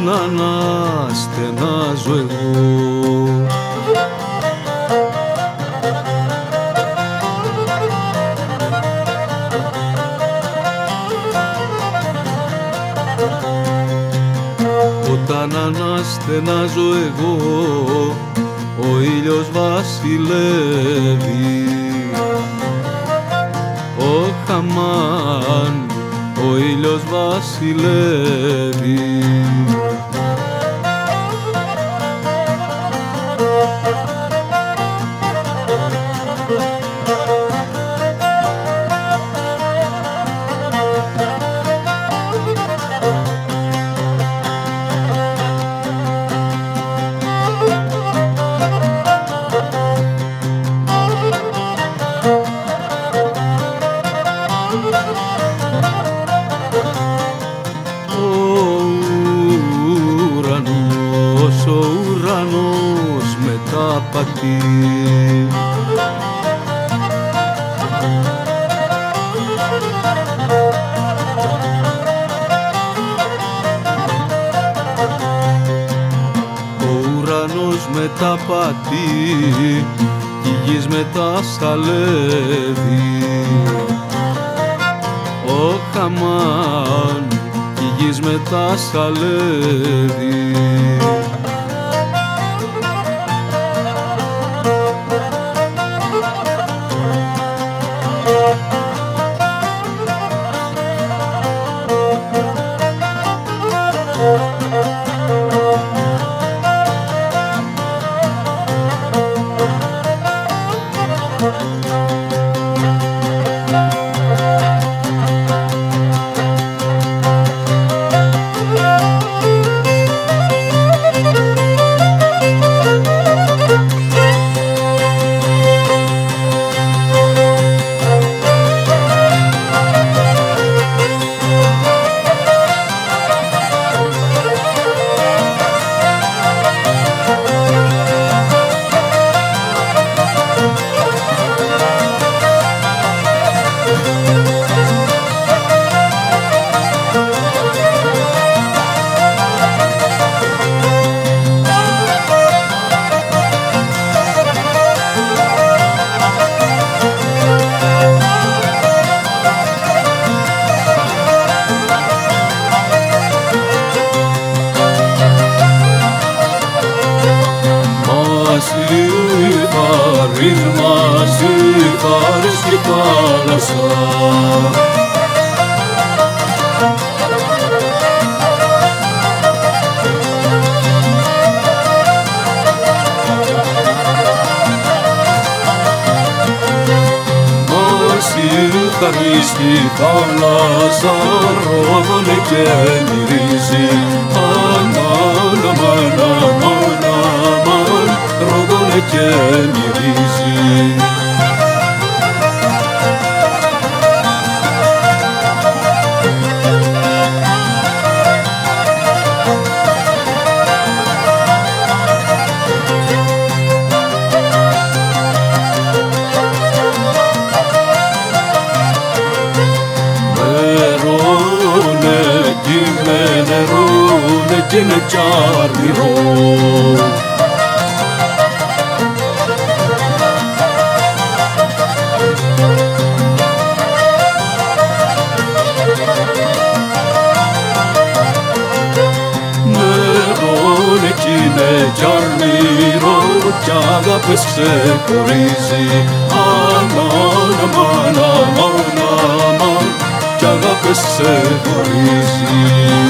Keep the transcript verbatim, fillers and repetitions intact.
να αναστενάζω εγώ. Όταν αναστενάζω εγώ, ο ήλιος βασιλεύει. Ο χαμάν, ο ήλιος βασιλεύει. Ο ουρανός μεταπατεί. Ο ουρανός μεταπατεί κι η γης μετασαλεύει. Ο χαμάν κι η γης μετασαλεύει. Βαρύν μαζί χάρης και θάλασσα. Μαζί χάρης και θάλασσα ρόδωνε και μυρίζει. Αμάν, αμάν, αμάν, αμάν, ρόδωνε και μυρίζει. Νερώνε κι με νερώνε κι είναι κι αρμυρό. Νερώνε κι είναι κι αρμυρό κι αγάπες ξεχωρίζει. Αμάν, αμάν, αμάν, αμάν κι αγάπες ξεχωρίζει.